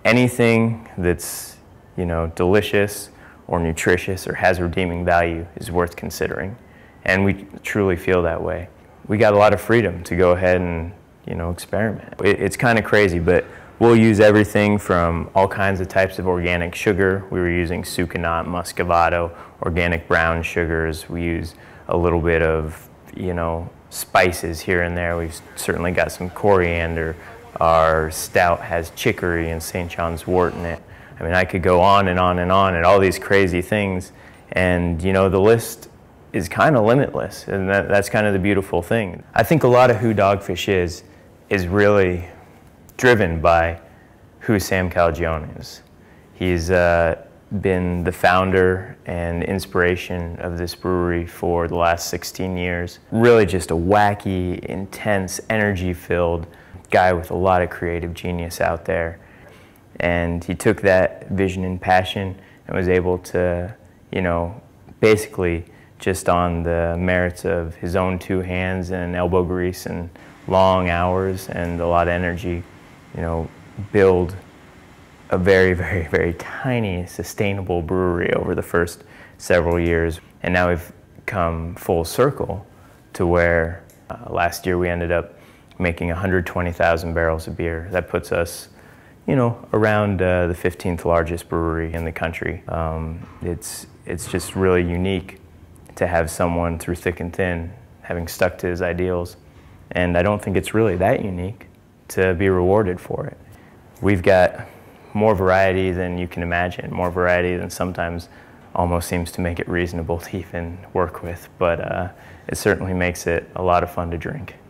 anything that's, delicious or nutritious or has redeeming value is worth considering. And we truly feel that way. We got a lot of freedom to go ahead and, experiment. It's kind of crazy, but we'll use everything from all kinds of types of organic sugar. We were using sucanat, muscovado, organic brown sugars. We use a little bit of, spices here and there. We've certainly got some coriander. Our stout has chicory and St. John's wort in it. I mean, I could go on and on and on and all these crazy things. And, the list is kind of limitless. And that's kind of the beautiful thing. I think a lot of who Dogfish is really driven by who Sam Calagione is. He's been the founder and inspiration of this brewery for the last 16 years. Really just a wacky, intense, energy-filled guy with a lot of creative genius out there. And he took that vision and passion and was able to, basically just on the merits of his own two hands and elbow grease and long hours and a lot of energy, build a very, very, very tiny, sustainable brewery over the first several years. And now we've come full circle to where last year we ended up making 120,000 barrels of beer. That puts us, around the 15th largest brewery in the country. It's just really unique to have someone through thick and thin having stuck to his ideals. And I don't think it's really that unique to be rewarded for it. We've got more variety than you can imagine, more variety than sometimes almost seems to make it reasonable to even work with, but it certainly makes it a lot of fun to drink.